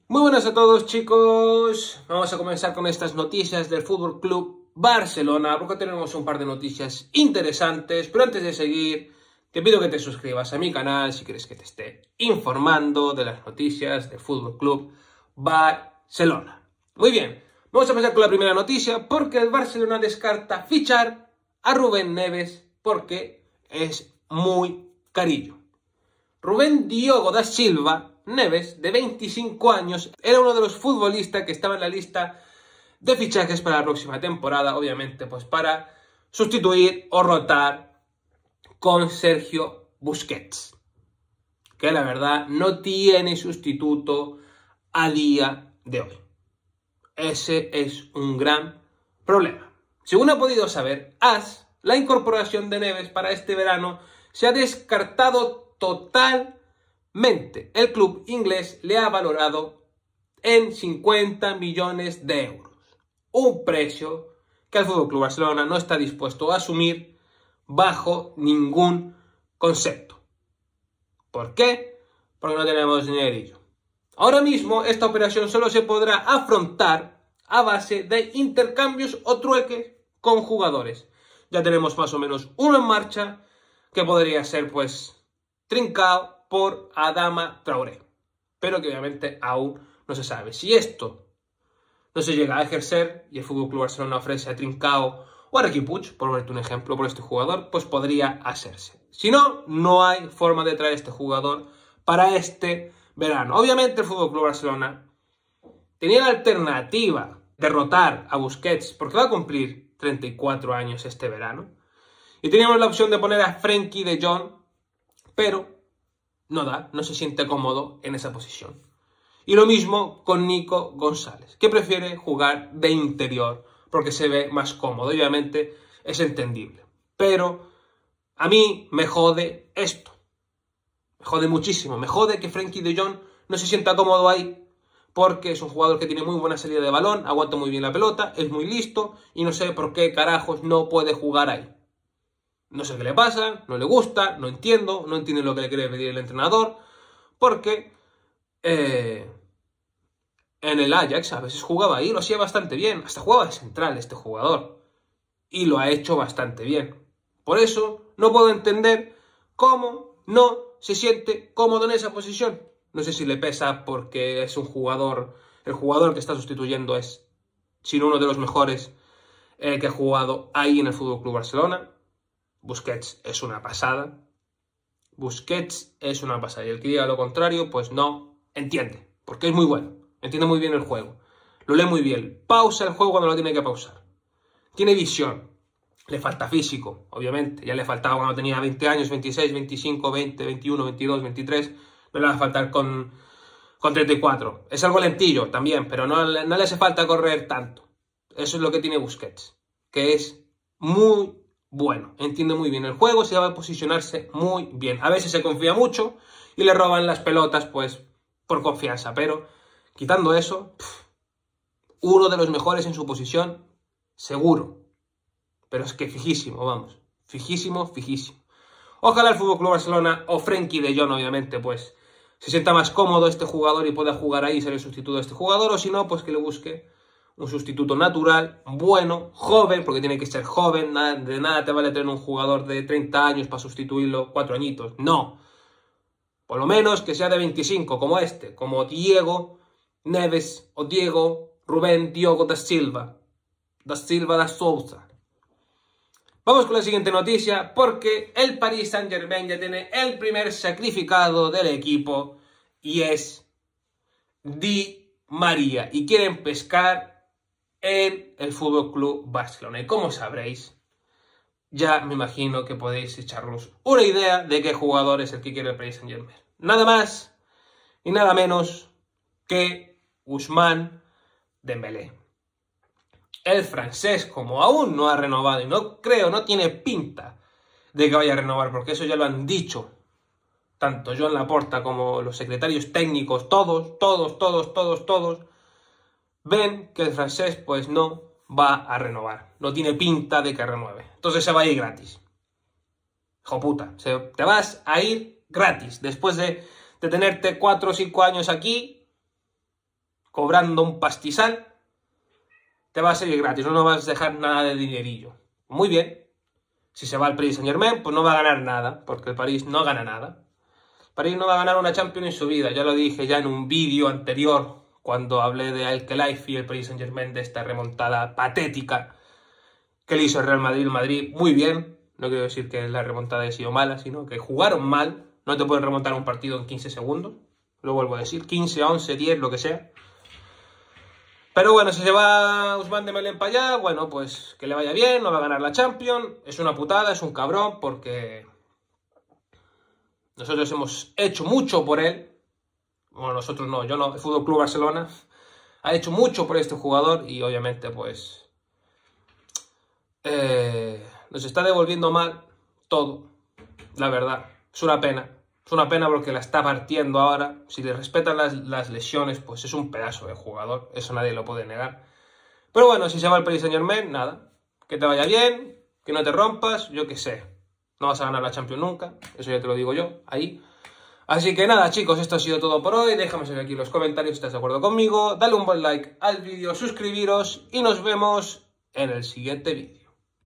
Muy buenas a todos, chicos. Vamos a comenzar con estas noticias del Fútbol Club Barcelona, porque tenemos un par de noticias interesantes. Pero antes de seguir, te pido que te suscribas a mi canal si quieres que te esté informando de las noticias del Fútbol Club Barcelona. Muy bien, vamos a empezar con la primera noticia, porque el Barcelona descarta fichar a Rubén Neves porque es muy carillo. Rubén Diogo da Silva Neves, de 25 años, era uno de los futbolistas que estaba en la lista de fichajes para la próxima temporada, obviamente, pues para sustituir o rotar con Sergio Busquets, que la verdad no tiene sustituto a día de hoy. Ese es un gran problema. Según ha podido saber AS, la incorporación de Neves para este verano se ha descartado totalmente. El club inglés le ha valorado en 50 millones de euros. Un precio que el FC Barcelona no está dispuesto a asumir bajo ningún concepto. ¿Por qué? Porque no tenemos dinerillo. Ahora mismo esta operación solo se podrá afrontar a base de intercambios o trueques con jugadores. Ya tenemos más o menos uno en marcha que podría ser pues Trincao por Adama Traoré, pero que obviamente aún no se sabe. Si esto no se llega a ejercer y el FC Barcelona ofrece a Trincao o a Riqui Puig, por ponerte un ejemplo, por este jugador, pues podría hacerse. Si no, no hay forma de traer este jugador para este verano. Obviamente el FC Barcelona tenía la alternativa de rotar a Busquets, porque va a cumplir 34 años este verano, y teníamos la opción de poner a Frenkie de Jong, pero no se siente cómodo en esa posición. Y lo mismo con Nico González, que prefiere jugar de interior porque se ve más cómodo. Obviamente es entendible. Pero a mí me jode esto. Me jode muchísimo. Me jode que Frenkie de Jong no se sienta cómodo ahí, porque es un jugador que tiene muy buena salida de balón, aguanta muy bien la pelota, es muy listo y no sé por qué carajos no puede jugar ahí. No sé qué le pasa, no le gusta, no entiendo lo que le quiere pedir el entrenador, porque en el Ajax a veces jugaba ahí, lo hacía bastante bien, hasta jugaba de central este jugador, y lo ha hecho bastante bien. Por eso no puedo entender cómo no se siente cómodo en esa posición. No sé si le pesa porque es un jugador, el jugador que está sustituyendo es, sin uno de los mejores que ha jugado ahí en el FC Barcelona. Busquets es una pasada. Busquets es una pasada. Y el que diga lo contrario, pues no entiende. Porque es muy bueno. Entiende muy bien el juego. Lo lee muy bien. Pausa el juego cuando lo tiene que pausar. Tiene visión. Le falta físico, obviamente. Ya le faltaba cuando tenía 20 años, 26, 25, 20, 21, 22, 23. No le va a faltar con 34. Es algo lentillo también, pero no le hace falta correr tanto. Eso es lo que tiene Busquets. Que es muy bueno, entiende muy bien el juego, se va a posicionarse muy bien. A veces se confía mucho y le roban las pelotas, pues, por confianza. Pero, quitando eso, uno de los mejores en su posición, seguro. Pero es que fijísimo, vamos. Fijísimo, fijísimo. Ojalá el FC Barcelona o Frenkie de Jong, obviamente, pues, se sienta más cómodo este jugador y pueda jugar ahí y ser el sustituto de este jugador. O si no, pues que le busque un sustituto natural, bueno, joven, porque tiene que ser joven. De nada te vale tener un jugador de 30 años para sustituirlo 4 añitos. No. Por lo menos que sea de 25, como este, como Diego Neves o Rubén Diogo da Silva. Da Silva da Sousa. Vamos con la siguiente noticia, porque el Paris Saint-Germain ya tiene el primer sacrificado del equipo y es Di María. Y quieren pescar en el FC Barcelona. Y como sabréis, ya me imagino que podéis echaros una idea de qué jugador es el que quiere el Paris Saint-Germain. Nada más y nada menos que Ousmane Dembélé. El francés, como aún no ha renovado y no tiene pinta de que vaya a renovar, porque eso ya lo han dicho tanto Joan Laporta como los secretarios técnicos, todos, ven que el francés pues no va a renovar. No tiene pinta de que renueve. Entonces se va a ir gratis. Hijo puta, te vas a ir gratis. Después de tenerte 4 o 5 años aquí, cobrando un pastizal, te va a salir gratis, no vas a dejar nada de dinerillo. Muy bien. Si se va al Paris Saint-Germain, pues no va a ganar nada, porque el París no gana nada. El París no va a ganar una Champions en su vida, ya lo dije ya en un vídeo anterior, cuando hablé de Al-Khelaifi y el Paris Saint-Germain, de esta remontada patética que le hizo el Real Madrid. El Madrid muy bien, no quiero decir que la remontada haya sido mala, sino que jugaron mal, no te pueden remontar un partido en 15 segundos, lo vuelvo a decir, 15, 11, 10, lo que sea. Pero bueno, si se va Ousmane Dembélé para allá, bueno, pues que le vaya bien, no va a ganar la Champions, es una putada, es un cabrón, porque nosotros hemos hecho mucho por él. Bueno, nosotros no, yo no, el FC Barcelona ha hecho mucho por este jugador y obviamente pues nos está devolviendo mal todo, la verdad. Es una pena porque la está partiendo ahora. Si le respetan las lesiones, pues es un pedazo de jugador, eso nadie lo puede negar. Pero bueno, si se va al Paris Saint-Germain, nada, que te vaya bien, que no te rompas, yo qué sé. No vas a ganar la Champions nunca, eso ya te lo digo yo, ahí. Así que nada, chicos, esto ha sido todo por hoy. Déjame saber aquí en los comentarios si estás de acuerdo conmigo. Dale un buen like al vídeo, suscribiros y nos vemos en el siguiente vídeo.